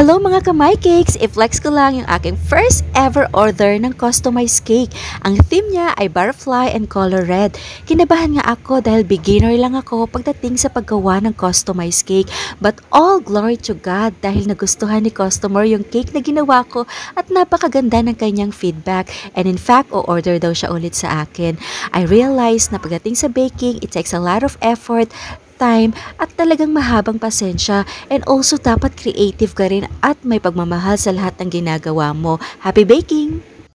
Hello mga kamay cakes! I-flex ko lang yung aking first ever order ng customized cake. Ang theme niya ay butterfly and color red. Kinabahan nga ako dahil beginner lang ako pagdating sa paggawa ng customized cake. But all glory to God dahil nagustuhan ni customer yung cake na ginawa ko at napakaganda ng kanyang feedback. And in fact, o-order daw siya ulit sa akin. I realized na pagdating sa baking, it takes a lot of effort, time at talagang mahabang pasensya, and also dapat creative ka rin at may pagmamahal sa lahat ng ginagawa mo. Happy baking!